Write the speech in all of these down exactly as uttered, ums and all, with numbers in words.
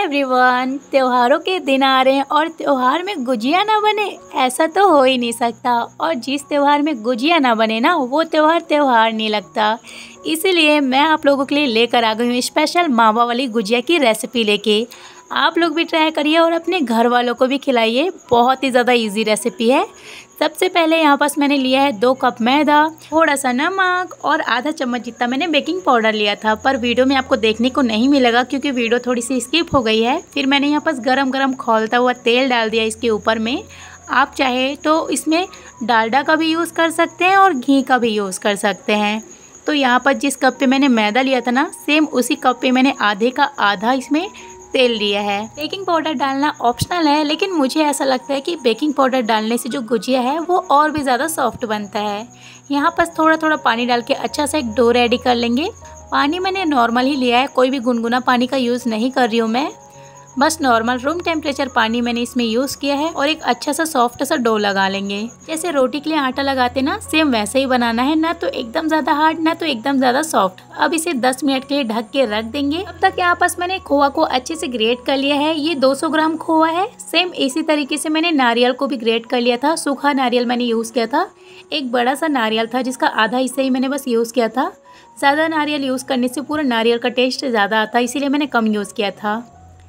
Everyone, त्योहारों के दिन आ रहे हैं और त्योहार में गुजिया ना बने ऐसा तो हो ही नहीं सकता। और जिस त्योहार में गुजिया ना बने ना वो त्योहार त्योहार नहीं लगता। इसीलिए मैं आप लोगों के लिए लेकर आ गई हूँ स्पेशल मावा वाली गुजिया की रेसिपी लेके। आप लोग भी ट्राई करिए और अपने घर वालों को भी खिलाइए। बहुत ही ज़्यादा इजी रेसिपी है। सबसे पहले यहाँ पास मैंने लिया है दो कप मैदा, थोड़ा सा नमक और आधा चम्मच जितना मैंने बेकिंग पाउडर लिया था, पर वीडियो में आपको देखने को नहीं मिलेगा क्योंकि वीडियो थोड़ी सी स्किप हो गई है। फिर मैंने यहाँ पास गरम गरम खौलता हुआ तेल डाल दिया इसके ऊपर में। आप चाहे तो इसमें डालडा का भी यूज़ कर सकते हैं और घी का भी यूज़ कर सकते हैं। तो यहाँ पर जिस कप पे मैंने मैदा लिया था ना, सेम उसी कप पे मैंने आधे का आधा इसमें तेल लिया है। बेकिंग पाउडर डालना ऑप्शनल है, लेकिन मुझे ऐसा लगता है कि बेकिंग पाउडर डालने से जो गुजिया है वो और भी ज़्यादा सॉफ्ट बनता है। यहाँ पर थोड़ा थोड़ा पानी डाल के अच्छा सा एक डो रेडी कर लेंगे। पानी मैंने नॉर्मल ही लिया है, कोई भी गुनगुना पानी का यूज़ नहीं कर रही हूँ मैं, बस नॉर्मल रूम टेम्परेचर पानी मैंने इसमें यूज़ किया है। और एक अच्छा सा सॉफ्ट सा डो लगा लेंगे। जैसे रोटी के लिए आटा लगाते ना, सेम वैसे ही बनाना है, ना तो एकदम ज़्यादा हार्ड ना तो एकदम ज़्यादा सॉफ्ट। अब इसे दस मिनट के लिए ढक के रख देंगे। अब तक यहाँ पास मैंने खोआ को अच्छे से ग्रेट कर लिया है। ये दो सौ ग्राम खोआ है। सेम इसी तरीके से मैंने नारियल को भी ग्रेट कर लिया था। सूखा नारियल मैंने यूज़ किया था। एक बड़ा सा नारियल था जिसका आधा हिस्सा ही मैंने बस यूज़ किया था। ज़्यादा नारियल यूज़ करने से पूरा नारियल का टेस्ट ज़्यादा आता है, इसीलिए मैंने कम यूज़ किया था।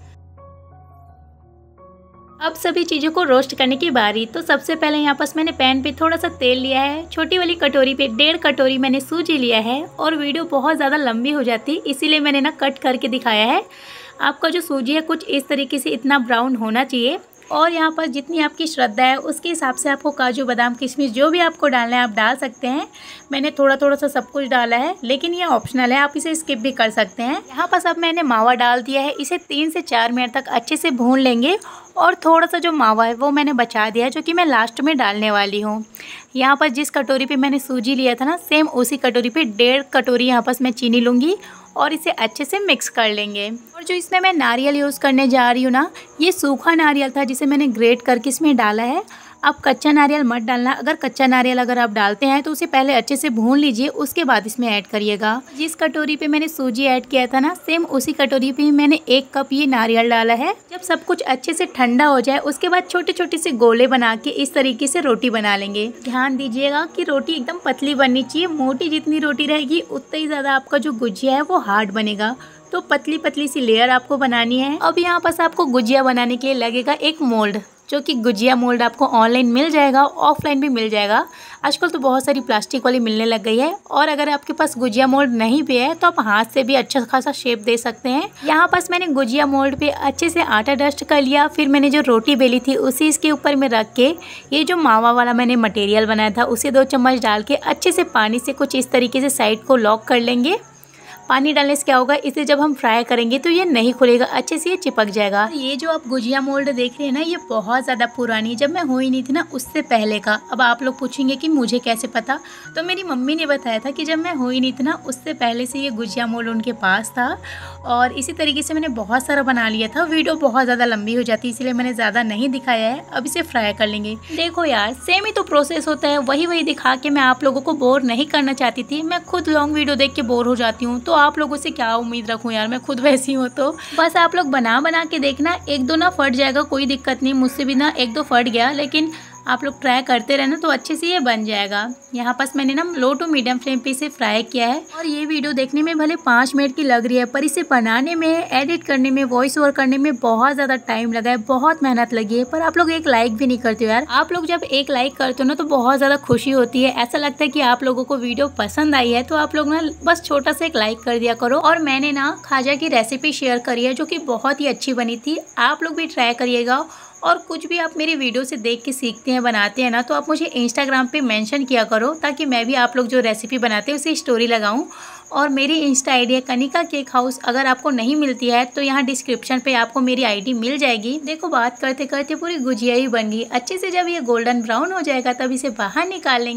अब सभी चीज़ों को रोस्ट करने की बारी। तो सबसे पहले यहाँ पास मैंने पैन पे थोड़ा सा तेल लिया है। छोटी वाली कटोरी पे डेढ़ कटोरी मैंने सूजी लिया है। और वीडियो बहुत ज़्यादा लंबी हो जाती, इसीलिए मैंने ना कट करके दिखाया है। आपका जो सूजी है कुछ इस तरीके से इतना ब्राउन होना चाहिए। और यहाँ पर जितनी आपकी श्रद्धा है उसके हिसाब से आपको काजू बादाम किशमिश जो भी आपको डालना है आप डाल सकते हैं। मैंने थोड़ा थोड़ा सा सब कुछ डाला है, लेकिन ये ऑप्शनल है, आप इसे स्किप भी कर सकते हैं। यहाँ पर अब मैंने मावा डाल दिया है। इसे तीन से चार मिनट तक अच्छे से भून लेंगे। और थोड़ा सा जो मावा है वो मैंने बचा दिया है, जो कि मैं लास्ट में डालने वाली हूँ। यहाँ पर जिस कटोरी पे मैंने सूजी लिया था ना, सेम उसी कटोरी पे डेढ़ कटोरी यहाँ पर मैं चीनी लूँगी और इसे अच्छे से मिक्स कर लेंगे। और जो इसमें मैं नारियल यूज़ करने जा रही हूँ ना, ये सूखा नारियल था जिसे मैंने ग्रेट करके इसमें डाला है। आप कच्चा नारियल मत डालना। अगर कच्चा नारियल अगर आप डालते हैं तो उसे पहले अच्छे से भून लीजिए, उसके बाद इसमें ऐड करिएगा। जिस कटोरी पे मैंने सूजी ऐड किया था ना, सेम उसी कटोरी पे मैंने एक कप ये नारियल डाला है। जब सब कुछ अच्छे से ठंडा हो जाए उसके बाद छोटे छोटे से गोले बना के इस तरीके से रोटी बना लेंगे। ध्यान दीजिएगा कि रोटी एकदम पतली बननी चाहिए। मोटी जितनी रोटी रहेगी उतना ही ज़्यादा आपका जो गुजिया है वो हार्ड बनेगा। तो पतली पतली सी लेयर आपको बनानी है। अब यहाँ पास आपको गुजिया बनाने के लिए लगेगा एक मोल्ड, जो कि गुजिया मोल्ड आपको ऑनलाइन मिल जाएगा, ऑफलाइन भी मिल जाएगा। आजकल तो बहुत सारी प्लास्टिक वाली मिलने लग गई है। और अगर आपके पास गुजिया मोल्ड नहीं भी है तो आप हाथ से भी अच्छा खासा शेप दे सकते हैं। यहाँ पास मैंने गुजिया मोल्ड पे अच्छे से आटा डस्ट कर लिया। फिर मैंने जो रोटी बेली थी उसी इसके ऊपर में रख के ये जो मावा वाला मैंने मटेरियल बनाया था उसे दो चम्मच डाल के अच्छे से पानी से कुछ इस तरीके से साइड को लॉक कर लेंगे। पानी डालने से क्या होगा, इसे जब हम फ्राई करेंगे तो ये नहीं खुलेगा, अच्छे से ये चिपक जाएगा। ये जो आप गुजिया मोल्ड देख रहे हैं ना, ये बहुत ज़्यादा पुरानी, जब मैं हुई नहीं थी ना उससे पहले का। अब आप लोग पूछेंगे कि मुझे कैसे पता, तो मेरी मम्मी ने बताया था कि जब मैं हुई नहीं थी ना उससे पहले से ये गुजिया मोल्ड उनके पास था। और इसी तरीके से मैंने बहुत सारा बना लिया था। वीडियो बहुत ज़्यादा लंबी हो जाती है, इसलिए मैंने ज़्यादा नहीं दिखाया है। अब इसे फ्राई कर लेंगे। देखो यार, सेम ही तो प्रोसेस होता है, वही वही दिखा के मैं आप लोगों को बोर नहीं करना चाहती थी। मैं खुद लॉन्ग वीडियो देख के बोर हो जाती हूँ, तो आप लोगों से क्या उम्मीद रखूं यार, मैं खुद वैसी हूँ। तो बस आप लोग बना बना के देखना, एक दो ना फट जाएगा, कोई दिक्कत नहीं। मुझसे भी ना एक दो फट गया, लेकिन आप लोग ट्राई करते रहना तो अच्छे से ये बन जाएगा। यहाँ पास मैंने ना लो टू मीडियम फ्लेम पे इसे फ्राई किया है। और ये वीडियो देखने में भले पाँच मिनट की लग रही है, पर इसे बनाने में, एडिट करने में, वॉइस ओवर करने में बहुत ज़्यादा टाइम लगा है, बहुत मेहनत लगी है। पर आप लोग एक लाइक भी नहीं करते हो यार। आप लोग जब एक लाइक करते हो ना तो बहुत ज़्यादा खुशी होती है। ऐसा लगता है कि आप लोगों को वीडियो पसंद आई है। तो आप लोग ना बस छोटा सा एक लाइक कर दिया करो। और मैंने ना खाजा की रेसिपी शेयर करी है जो कि बहुत ही अच्छी बनी थी, आप लोग भी ट्राई करिएगा। और कुछ भी आप मेरी वीडियो से देख के सीखते हैं, बनाते हैं ना, तो आप मुझे इंस्टाग्राम पे मेंशन किया करो, ताकि मैं भी आप लोग जो रेसिपी बनाते हैं उसे स्टोरी लगाऊं। और मेरी इंस्टा आईडी है कनिका केक हाउस। अगर आपको नहीं मिलती है तो यहाँ डिस्क्रिप्शन पे आपको मेरी आईडी मिल जाएगी। देखो, बात करते करते पूरी गुजिया ही बन गई। अच्छे से जब ये गोल्डन ब्राउन हो जाएगा तब इसे बाहर निकाल लेंगे।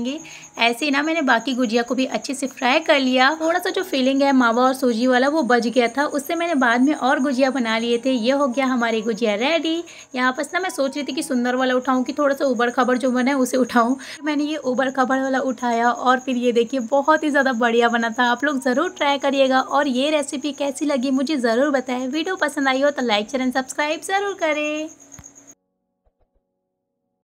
ऐसे ही ना मैंने बाकी गुजिया को भी अच्छे से फ्राई कर लिया। थोड़ा सा जो फीलिंग है मावा और सूजी वाला वो बच गया था, उससे मैंने बाद में और गुजिया बना लिए थे। ये हो गया हमारी गुजिया रेडी। यहाँ पर ना मैं सोच रही थी कि सुंदर वाला उठाऊं कि थोड़ा सा उबड़ खबड़ जो बना है उसे उठाऊं। मैंने ये उबड़ खबड़ वाला उठाया और फिर ये देखिए बहुत ही ज़्यादा बढ़िया बना था। आप लोग ज़रूर ट्राई करिएगा और ये रेसिपी कैसी लगी मुझे ज़रूर बताएं। वीडियो पसंद आई हो तो लाइक शेयर एंड सब्सक्राइब ज़रूर करें।